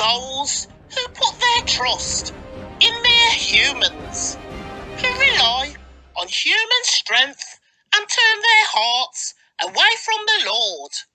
those who put their trust in mere humans, who rely on human strength and turn their hearts away from the Lord.